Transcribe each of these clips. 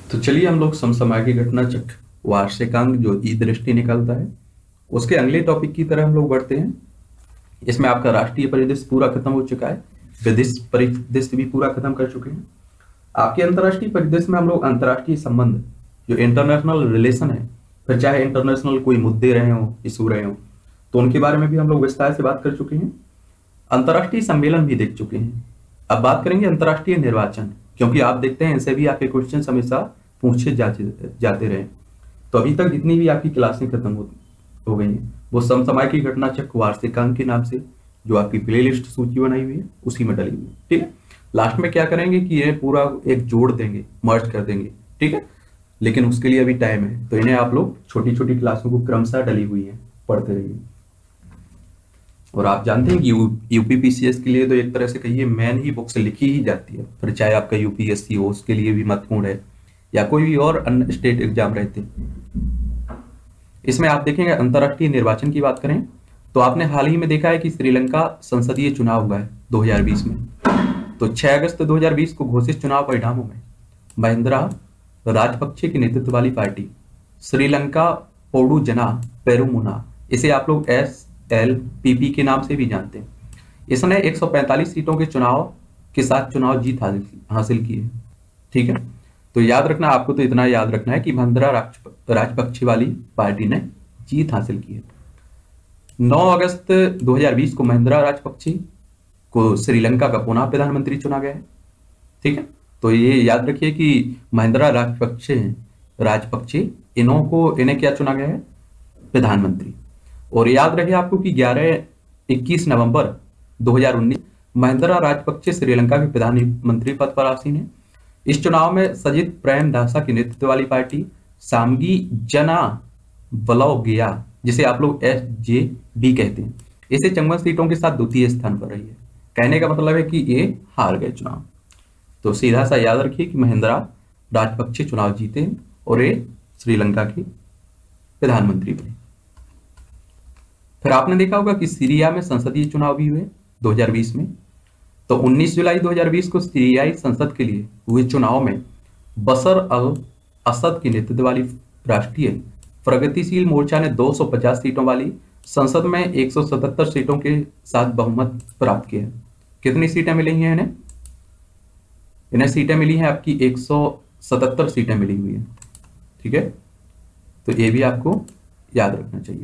तो चलिए हम लोग समसामयिक घटना चक्र वार्षिकांक जो ई दृष्टि निकलता है उसके अगले टॉपिक की तरह हम लोग बढ़ते हैं। इसमें आपका राष्ट्रीय परिदृश्य पूरा खत्म हो चुका है, विदेश परिदृश्य भी पूरा खत्म कर चुके हैं। आपके अंतर्राष्ट्रीय परिदृश्य में हम लोग अंतर्राष्ट्रीय संबंध जो इंटरनेशनल रिलेशन है, फिर चाहे इंटरनेशनल कोई मुद्दे रहे हों, इशू रहे हों, तो उनके बारे में भी हम लोग विस्तार से बात कर चुके हैं। अंतर्राष्ट्रीय सम्मेलन भी देख चुके हैं। अब बात करेंगे अंतर्राष्ट्रीय निर्वाचन, क्योंकि आप देखते हैं इनसे भी आपके क्वेश्चन हमेशा पूछे जाते रहे। तो अभी तक जितनी भी आपकी क्लासें खत्म हो गई हैं वो समसामयिक घटना चक्र वार्षिकांक के नाम से जो आपकी प्लेलिस्ट सूची बनाई हुई है उसी में डली हुई है। ठीक है, लास्ट में क्या करेंगे कि ये पूरा एक जोड़ देंगे, मर्ज कर देंगे। ठीक है, लेकिन उसके लिए अभी टाइम है, तो इन्हें आप लोग छोटी छोटी क्लासों को क्रमशः डली हुई है पढ़ते रहिए। और आप जानते हैं कि यूपीपीसीएस के लिए तो एक तरह से कहिए मेन ही बुक्स लिखी ही जाती है, फिर चाहे आपका यूपीएससी हो उसके लिए भी महत्वपूर्ण है या कोई भी और अन्य स्टेट एग्जाम रहते हैं। इसमें आप देखेंगे अंतर्राष्ट्रीय निर्वाचन की बात करें तो आपने हाल ही में देखा है कि श्रीलंका संसदीय चुनाव हुआ है 2020 में। तो 6 अगस्त 2020 को घोषित चुनाव परिणामों में महिंद्रा राजपक्षे की नेतृत्व वाली पार्टी श्रीलंका पोडुजना पेरुमुना, इसे आप लोग SLPP के नाम से भी जानते हैं, इसने 145 सीटों के चुनाव के साथ चुनाव जीत हासिल की है। ठीक है, तो याद रखना, आपको तो इतना याद रखना है कि महिंद्रा राजपक्षे वाली पार्टी ने जीत हासिल की है। 9 अगस्त 2020 को महिंद्रा राजपक्षे को श्रीलंका का पुनः प्रधानमंत्री चुना गया है। ठीक है, तो ये याद रखिए कि महिंद्रा राजपक्षे इन्हें क्या चुना गया है, प्रधानमंत्री। और याद रहे आपको कि 21 नवंबर 2019 महिंद्रा राजपक्षे श्रीलंका के प्रधानमंत्री पद पर आसीन है। इस चुनाव में सजित प्रेमदासा की नेतृत्व वाली पार्टी सामगी जना बलौगिया, जिसे आप लोग SJB कहते हैं, इसे 54 सीटों के साथ द्वितीय स्थान पर रही है। कहने का मतलब है कि ये हार गए चुनाव। तो सीधा सा याद रखिए कि महिंद्रा राजपक्षे चुनाव जीते और ये श्रीलंका के प्रधानमंत्री बने। फिर आपने देखा होगा कि सीरिया में संसदीय चुनाव भी हुए 2020 में। तो 19 जुलाई 2020 को सीरियाई संसद के लिए हुए चुनाव में बशर अल असद की नेतृत्व वाली राष्ट्रीय प्रगतिशील मोर्चा ने 250 सीटों वाली संसद में 177 सीटों के साथ बहुमत प्राप्त किया। कितनी सीटें मिली हैं इन्हें सीटें मिली हैं आपकी 177 सीटें मिली हुई है। ठीक है, तो ये भी आपको याद रखना चाहिए।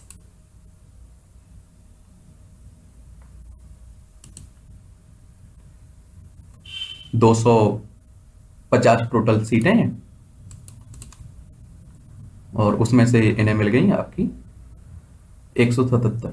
दो 250 टोटल सीटें हैं और उसमें से इन्हें मिल गई आपकी 177।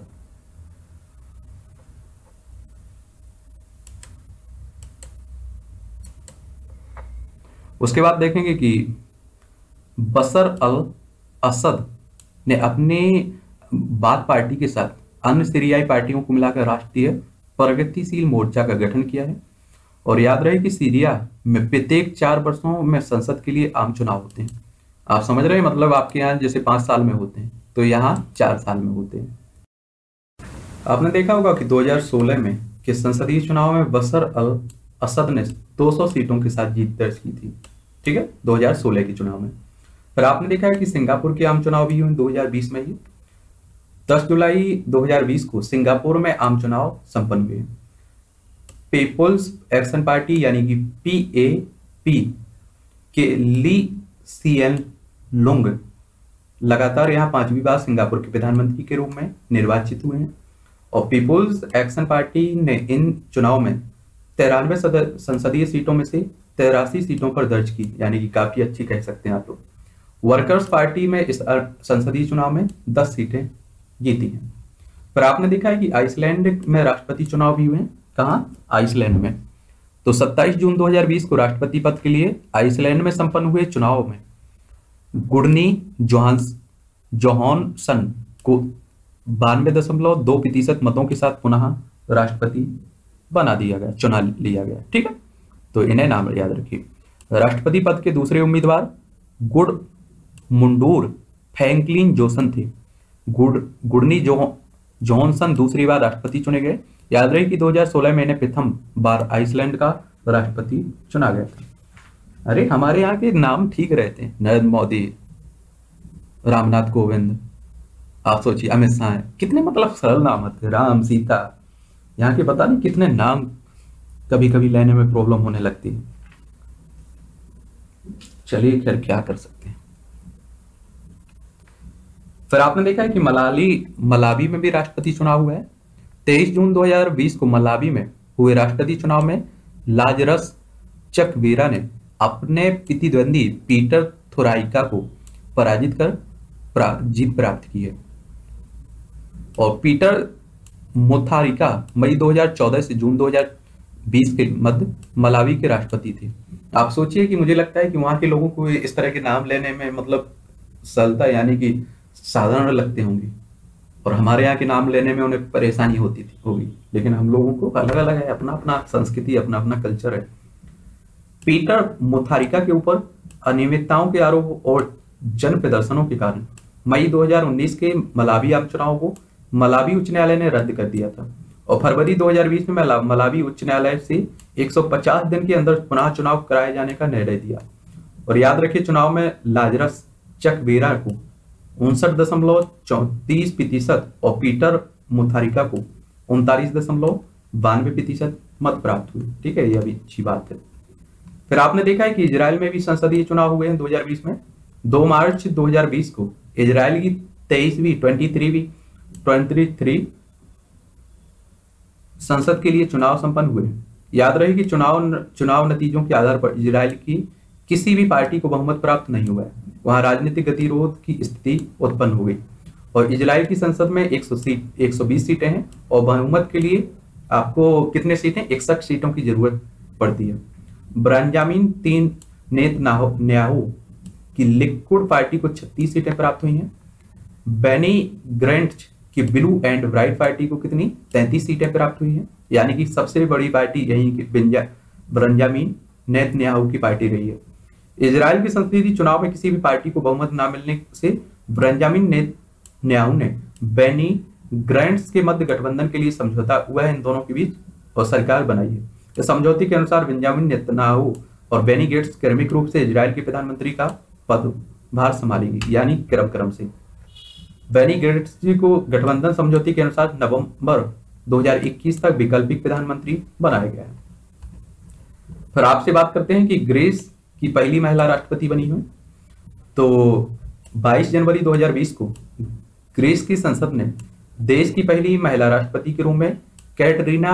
उसके बाद देखेंगे कि बशर अल असद ने अपनी बाथ पार्टी के साथ अन्य सीरियाई पार्टियों को मिलाकर राष्ट्रीय प्रगतिशील मोर्चा का गठन किया है। और याद रहे कि सीरिया में प्रत्येक 4 वर्षों में संसद के लिए आम चुनाव होते हैं। आप समझ रहे हैं, मतलब आपके यहाँ जैसे 5 साल में होते हैं तो यहाँ 4 साल में होते हैं। आपने देखा होगा कि 2016 में के संसदीय चुनाव में बशर अल असद ने 200 सीटों के साथ जीत दर्ज की थी। ठीक है, 2016 के चुनाव में। फिर आपने देखा है कि सिंगापुर के आम चुनाव भी हुए 2020 में ही। 10 जुलाई 2020 को सिंगापुर में आम चुनाव संपन्न हुए। पीपुल्स एक्शन पार्टी यानी कि PAP के ली सिएन लुंग लगातार यहाँ 5वीं बार सिंगापुर के प्रधानमंत्री के रूप में निर्वाचित हुए हैं। और पीपुल्स एक्शन पार्टी ने इन चुनाव में 93 संसदीय सीटों में से 83 सीटों पर दर्ज की, यानी कि काफी अच्छी कह सकते हैं आप लोग। वर्कर्स पार्टी में इस संसदीय चुनाव में 10 सीटें जीती हैं। पर आपने देखा है कि आइसलैंड में राष्ट्रपति चुनाव भी हुए हैं। कहाँ? आइसलैंड में। तो 27 जून 2020 को राष्ट्रपति पद के लिए आइसलैंड में संपन्न हुए चुनाव में गुडनी जोहानसन को 92.2% मतों के साथ पुनः राष्ट्रपति बना दिया गया, चुना लिया गया। ठीक है, तो इन्हें नाम याद रखिए। राष्ट्रपति पद के दूसरे उम्मीदवार गुडमुंडूर फ्रैंकलिन जोसन थे। गुडनी जोहानसन दूसरी बार राष्ट्रपति चुने गए। याद रहे कि 2016 में इन्हें प्रथम बार आइसलैंड का राष्ट्रपति चुना गया था। अरे हमारे यहाँ के नाम ठीक रहते हैं, नरेंद्र मोदी, रामनाथ कोविंद, आप सोचिए अमित शाह, कितने मतलब सरल नाम होते हैं, राम सीता। यहाँ के पता नहीं कितने नाम कभी कभी लेने में प्रॉब्लम होने लगती है। चलिए खैर क्या कर सकते हैं। फिर आपने देखा है कि मलावी में भी राष्ट्रपति चुनाव हुआ है। 23 जून 2020 को मलावी में हुए राष्ट्रपति चुनाव में लाजरस चकवीरा ने अपने प्रतिद्वंदी पीटर थोराइका को पराजित कर जीत प्राप्त की है। और पीटर मुथारिका मई 2014 से जून 2020 के मध्य मलावी के राष्ट्रपति थे। आप सोचिए कि मुझे लगता है कि वहां के लोगों को इस तरह के नाम लेने में मतलब सरलता यानी कि साधारण लगते होंगे, और हमारे यहाँ के नाम लेने में उन्हें परेशानी होगी, लेकिन हम लोगों को अलग अलग है, अपना अपना संस्कृति, अपना अपना कल्चर है। पीटर मुथारिका के ऊपर अनियमितताओं के आरोप और जन प्रदर्शनों के कारण मई 2019 के मलावी आम चुनाव को मलावी उच्च न्यायालय ने रद्द कर दिया था, और फरवरी 2020 में मलावी उच्च न्यायालय से 150 दिन के अंदर पुनः चुनाव कराए जाने का निर्णय दिया। और याद रखिए, चुनाव में लाजरस चकवेरा को 59.34% और पीटर मुथारिका को 39.92% मत प्राप्त हुए। ठीक है, यह भी अच्छी बात है। फिर आपने देखा है कि इजराइल में भी संसदीय चुनाव हुए हैं 2020 में। 2 मार्च 2020 को इजराइल की 23वीं संसद के लिए चुनाव संपन्न हुए। याद रहे कि चुनाव नतीजों के आधार पर इजराइल की किसी भी पार्टी को बहुमत प्राप्त नहीं हुआ है। वहां राजनीतिक गतिरोध की स्थिति उत्पन्न हो गई, और इजराइल की संसद में 120 सीटें हैं, और बहुमत के लिए आपको कितने सीटें, 61 सीटों की जरूरत पड़ती है। बेंजामिन नेतन्याहू की लिक्विड पार्टी को 36 सीटें प्राप्त हुई हैं। बेनी गैंट्स की ब्लू एंड ब्राइट पार्टी को कितनी, 33 सीटें प्राप्त हुई हैं, यानी कि सबसे बड़ी पार्टी यही की बेंजामिन नेतन्याहू की पार्टी रही है। इजराइल के संसदीय चुनाव में किसी भी पार्टी को बहुमत न मिलने से बेंजामिन नेतन्याहू ने बेनी गैंट्स के मध्य गठबंधन के लिए समझौता हुआ है इन दोनों के बीच, और सरकार बनाई है। इस समझौते के अनुसार बेंजामिन नेतन्याहू और बेनी गैंट्स क्रमिक रूप से इजराइल के प्रधानमंत्री का पदभार संभालेंगे, यानी क्रम से। बेनी गैंट्स जी को गठबंधन समझौते के अनुसार नवंबर 2021 तक वैकल्पिक प्रधानमंत्री बनाया गया है। फिर आपसे बात करते हैं कि ग्रीस की पहली महिला राष्ट्रपति बनी हुई। तो 22 जनवरी 2020 को ग्रीस की संसद ने देश की पहली महिला राष्ट्रपति के रूप में कैटरीना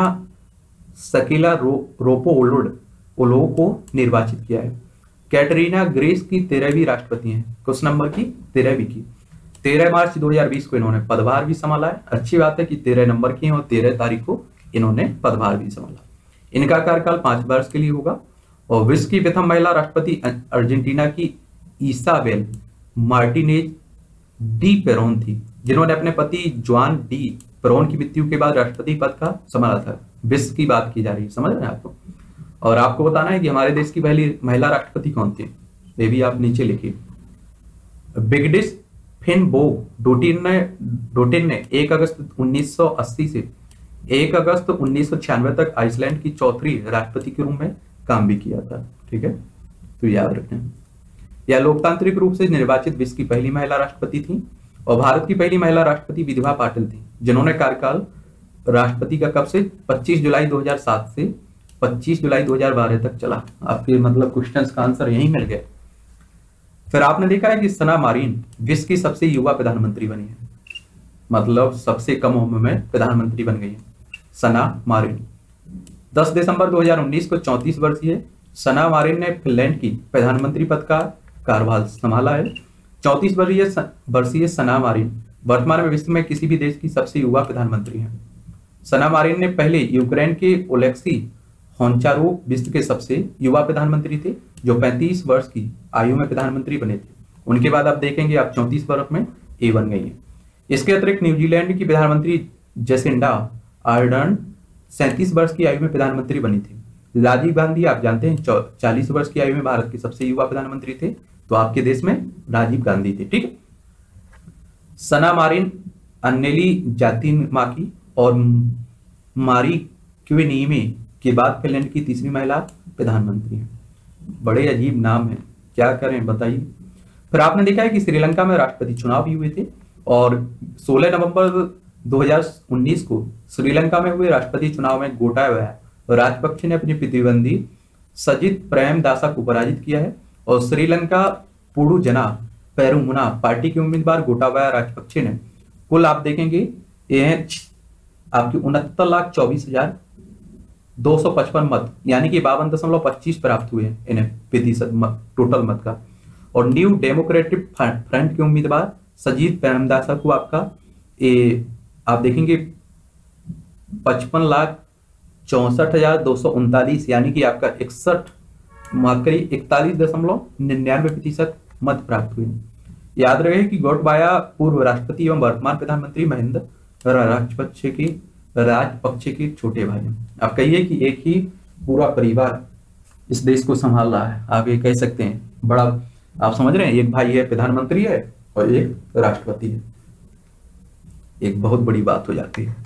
सकेलारोपोउलोडू को निर्वाचित किया है। कैटरीना ग्रीस की 13वीं राष्ट्रपति हैं। किस नंबर की, 13वीं की। 13 मार्च 2020 को इन्होंने पदभार भी संभाला है। अच्छी बात है कि 13 नंबर की हैं और 13 तारीख को इन्होंने पदभार भी संभाला। इनका कार्यकाल 5 वर्ष के लिए होगा। और विश्व की प्रथम महिला राष्ट्रपति अर्जेंटीना की इसाबेल मार्टिनेज डी पेरोन थी, जिन्होंने अपने पति जुआन डी पेरोन की मृत्यु के बाद राष्ट्रपति पद का संभाला था। विश्व की बात की जा रही है, समझ रहे हैं आपको। और आपको बताना है कि हमारे देश की पहली महिला राष्ट्रपति कौन थी, ये भी आप नीचे लिखिए। बिगडिस फिनबोग डोटिन ने 1 अगस्त 1980 से 1 अगस्त 1996 तक आइसलैंड की चौथी राष्ट्रपति के रूप में काम भी किया था। ठीक है, तो याद रखें। यह लोकतांत्रिक रूप से निर्वाचित विश्व की पहली महिला राष्ट्रपति थी। और भारत की पहली महिला राष्ट्रपति विधवा पाटिल थी, जिन्होंने कार्यकाल राष्ट्रपति का कब से 25 जुलाई 2007 से 25 जुलाई 2012 तक चला। आपके मतलब क्वेश्चंस का आंसर यही मिल गया। फिर आपने देखा है कि सना मारिन विश्व की सबसे युवा प्रधानमंत्री बनी है, मतलब सबसे कम उम्र में प्रधानमंत्री बन गई है सना मारिन। 10 दिसंबर 2019 को 34 वर्षीय सना मारिन ने फिनलैंड की प्रधानमंत्री पद का कार्यभार संभाला है। 34 वर्षीय सना मारिन वर्तमान में विश्व में किसी भी देश की सबसे युवा प्रधानमंत्री हैं। सना मारिन ने पहले यूक्रेन के ओलेक्सी होनचारोव विश्व के सबसे युवा प्रधानमंत्री थे, जो 35 वर्ष की आयु में प्रधानमंत्री बने थे। उनके बाद आप देखेंगे आप 34 वर्ष में ए बन गई है। इसके अतिरिक्त न्यूजीलैंड की प्रधानमंत्री जेसिंडा आर्डर्न 37 वर्ष की आयु में प्रधानमंत्री बनी थी। राजीव गांधी आप जानते हैं 40 वर्ष की आयु में भारत के सबसे युवा प्रधानमंत्री थे, तो आपके देश में राजीव गांधी थे। ठीक है, सना मारिन अन्नेली जातिमाकी और मारी क्विनीमे के बाद फिनलैंड की तीसरी महिला प्रधानमंत्री हैं। बड़े अजीब नाम है, क्या करें बताइए। फिर आपने देखा है कि श्रीलंका में राष्ट्रपति चुनाव भी हुए थे, और 16 नवंबर 2019 को श्रीलंका में हुए राष्ट्रपति चुनाव में गोटाबाया राजपक्षे ने अपनी प्रतिद्वंदी सजित प्रेमदासा को पराजित किया है, और श्रीलंका पोडुजना पेरुमुना पार्टी के उम्मीदवार गोटाबाया राजपक्षे ने कुल आप देखेंगे ये आपकी 69,24,255 मत यानी कि 52.25 प्राप्त हुए हैं इन्हें प्रतिशत टोटल मत का। और न्यू डेमोक्रेटिक फ्रंट के उम्मीदवार सजीत प्रेमदासा को आपका आप देखेंगे 55,64,239 यानी कि आपका 41.99% मत प्राप्त हुए। याद रहे कि गोटबाया पूर्व राष्ट्रपति एवं वर्तमान प्रधानमंत्री महेंद्र राजपक्षे के छोटे भाई हैं। आप कहिए कि एक ही पूरा परिवार इस देश को संभाल रहा है, आप ये कह सकते हैं। बड़ा आप समझ रहे हैं, एक भाई है प्रधानमंत्री है और एक राष्ट्रपति है, एक बहुत बड़ी बात हो जाती है।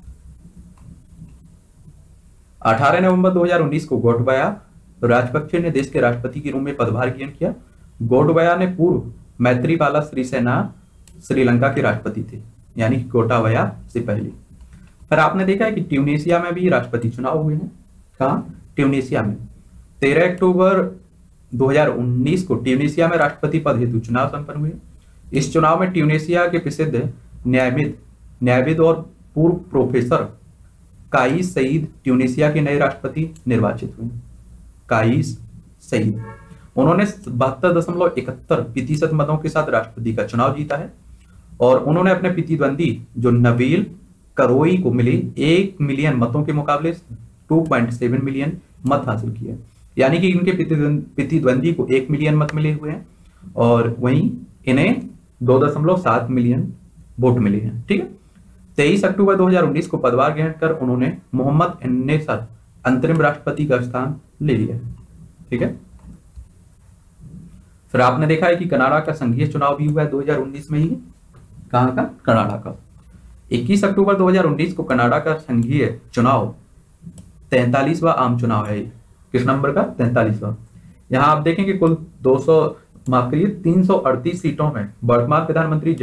18 नवंबर 2019 को गोटबाया राजपक्षे ने देश के राष्ट्रपति के रूप में पदभार ग्रहण किया। गोटबाया ने पूर्व मैत्रीपाला सिरिसेना श्रीलंका के राष्ट्रपति थे, यानी गोटाबाया से पहले। फिर आपने देखा है कि ट्यूनीशिया में भी राष्ट्रपति चुनाव हुए हैं। कहाँ? ट्यूनीशिया में 13 अक्टूबर 2019 को ट्यूनीशिया में राष्ट्रपति पद हेतु चुनाव संपन्न हुए। इस चुनाव में ट्यूनीशिया के प्रसिद्ध न्यायविद और पूर्व प्रोफेसर काइस सईद ट्यूनीशिया के नए राष्ट्रपति निर्वाचित हुए। काइस सईद, उन्होंने 72.71% मतों के साथ राष्ट्रपति का चुनाव जीता है, और उन्होंने अपने प्रतिद्वंदी जो नबील करोई को मिले 1 मिलियन मतों के मुकाबले 2.7 मिलियन मत हासिल किए, यानी कि इनके प्रतिद्वंदी को 1 मिलियन मत मिले हुए हैं और वहीं इन्हें 2.7 मिलियन वोट मिले हैं। ठीक है। 23 अक्टूबर 2019 को पदभार ग्रहण कर उन्होंने मोहम्मद एन्नेसर अंतरिम राष्ट्रपति का स्थान ले लिया। ठीक है। फिर आपने देखा है कि कनाडा का संघीय चुनाव भी हुआ है 2019 में ही। कहाँ का? कनाडा का। 21 अक्टूबर 2019 को कनाडा का संघीय चुनाव 43वां आम चुनाव है। किस नंबर का? 43वां। यहां आप देखेंगे कुल 338 सीटों में वर्तमान प्रधानमंत्री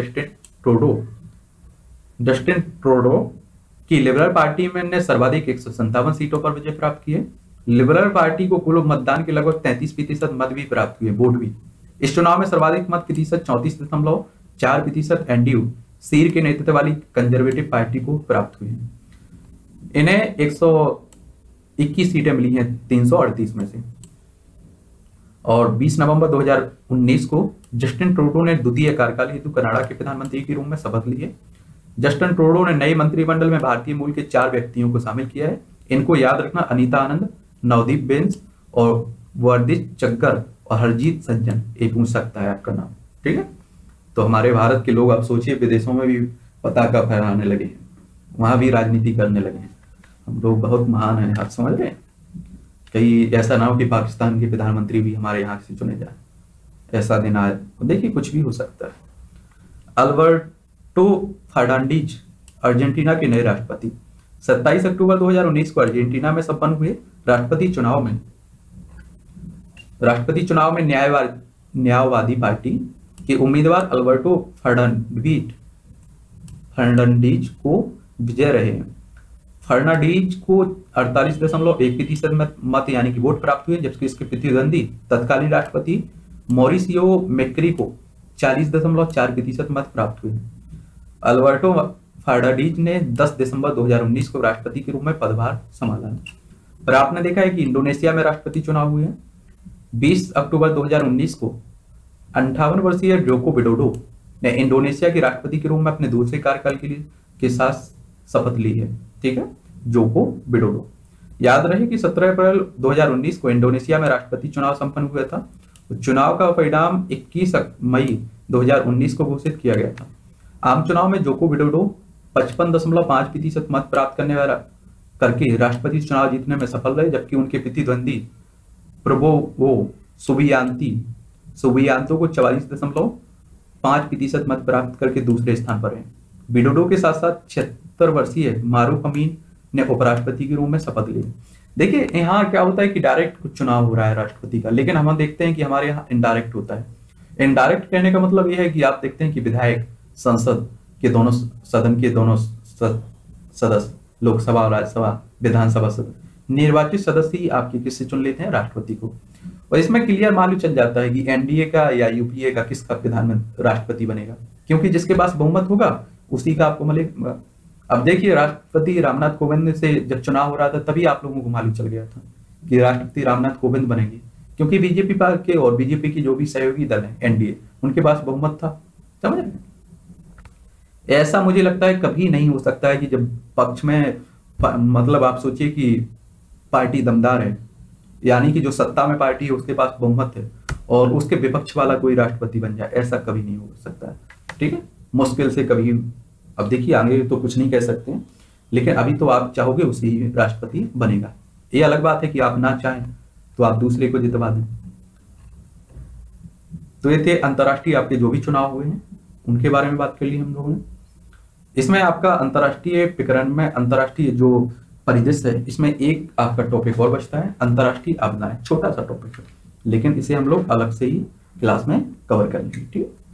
जस्टिन ट्रूडो की लिबरल पार्टी में ने सर्वाधिक 157 सीटों पर विजय प्राप्त की है। लिबरल पार्टी को कुल मतदान के लगभग 33% मत भी प्राप्त हुए, वोट भी। इस चुनाव में सर्वाधिक मत प्रतिशत 34.4% एनडीयू सीर के नेतृत्व वाली कंजर्वेटिव पार्टी को प्राप्त हुई है। इन्हें 121 सीटें मिली हैं 338 में से। और 20 नवंबर 2019 को जस्टिन ट्रूडो ने द्वितीय कार्यकाल हेतु कनाडा के प्रधानमंत्री के रूप में शपथ ली है। जस्टिन ट्रूडो ने नए मंत्रिमंडल में भारतीय मूल के 4 व्यक्तियों को शामिल किया है। इनको याद रखना, अनीता आनंद, नवदीप बेंस और वर्दिश चग्गर और हरजीत सज्जन, ये पूछ सकता है आपका नाम। ठीक है। तो हमारे भारत के लोग आप सोचिए विदेशों में भी पताका फहराने लगे हैं, वहां भी राजनीति करने लगे हैं। हम लोग बहुत महान हैं, आप समझ रहे हैं। कहीं ऐसा ना हो कि पाकिस्तान के प्रधानमंत्री भी हमारे यहाँ से चुने जाए, ऐसा दिन आए। देखिए कुछ भी हो सकता है। अल्बर्टो फर्नांडीज अर्जेंटीना के नए राष्ट्रपति। 27 अक्टूबर 2019 को अर्जेंटीना में संपन्न हुए राष्ट्रपति चुनाव में न्यायवादी पार्टी के उम्मीदवार अल्बर्टो फर्नांडीज को विजय रहे हैं। फर्नांडीज को 48.1% मत यानी कि वोट प्राप्त हुए, जबकि इसके प्रतिद्वंदी तत्कालीन राष्ट्रपति मॉरिसियो मैक्री को 40.4% मत प्राप्त हुए। अल्बर्टो फर्नांडीज ने 10 दिसंबर 2019 को राष्ट्रपति के रूप में पदभार संभाला। पर आपने देखा है कि इंडोनेशिया में राष्ट्रपति चुनाव हुए हैं। 20 अक्टूबर 2019 को 58 वर्षीय जोको विडोडो ने इंडोनेशिया के राष्ट्रपति के रूप में अपने दूसरे कार्यकाल के साथ शपथ ली है। ठीक है, जोको विडोडो। याद रहे कि 17 अप्रैल 2019 को इंडोनेशिया में राष्ट्रपति चुनाव संपन्न हुआ था। चुनाव का परिणाम 21 मई 2019 को घोषित किया गया था। आम चुनाव में जोको विडोडो 55.5% मत प्राप्त करके राष्ट्रपति चुनाव जीतने में सफल रहे, जबकि उनके प्रतिद्वंदी प्रबोवो सुबियांतो को 44.5% मत प्राप्त करके दूसरे स्थान पर हैं। विडोडो के साथ साथ 76 वर्षीय मारूफ अमीन ने उपराष्ट्रपति के रूप में शपथ ली। देखिए यहाँ क्या होता है कि डायरेक्ट कुछ चुनाव हो रहा है राष्ट्रपति का, लेकिन हम देखते हैं कि हमारे यहाँ इनडायरेक्ट होता है। इनडायरेक्ट कहने का मतलब यह है कि आप देखते हैं कि विधायक संसद के दोनों सदन के दोनों सदस्य, लोकसभा और राज्यसभा विधानसभा सदस्य, निर्वाचित सदस्य ही आपके किससे चुन लेते हैं, राष्ट्रपति को। और इसमें क्लियर मालूम चल जाता है कि एनडीए का या यूपीए का किसका प्रधानमंत्री राष्ट्रपति बनेगा, क्योंकि जिसके पास बहुमत होगा उसी का आपको मिलेगा। अब देखिए राष्ट्रपति रामनाथ कोविंद से जब चुनाव हो रहा था तभी आप लोगों को मालूम चल गया था कि राष्ट्रपति रामनाथ कोविंद बनेंगे, क्योंकि बीजेपी के और बीजेपी की जो भी सहयोगी दल है एनडीए, उनके पास बहुमत था। समझ रहे? ऐसा मुझे लगता है कभी नहीं हो सकता है कि जब पक्ष में मतलब आप सोचिए कि पार्टी दमदार है, यानी कि जो सत्ता में पार्टी है उसके पास बहुमत है और उसके विपक्ष वाला कोई राष्ट्रपति बन जाए, ऐसा कभी नहीं हो सकता है। ठीक है, मुश्किल से कभी। अब देखिए आगे तो कुछ नहीं कह सकते हैं, लेकिन अभी तो आप चाहोगे उसी राष्ट्रपति बनेगा। ये अलग बात है कि आप ना चाहें तो आप दूसरे को जितवा दें। तो ये थे अंतर्राष्ट्रीय आपके जो भी चुनाव हुए हैं उनके बारे में बात कर ली हम लोगों ने। इसमें आपका अंतर्राष्ट्रीय प्रकरण में अंतर्राष्ट्रीय जो परिदृश्य है, इसमें एक आपका टॉपिक और बचता है, अंतर्राष्ट्रीय आपदाएं। छोटा सा टॉपिक है, लेकिन इसे हम लोग अलग से ही क्लास में कवर करेंगे। ठीक है।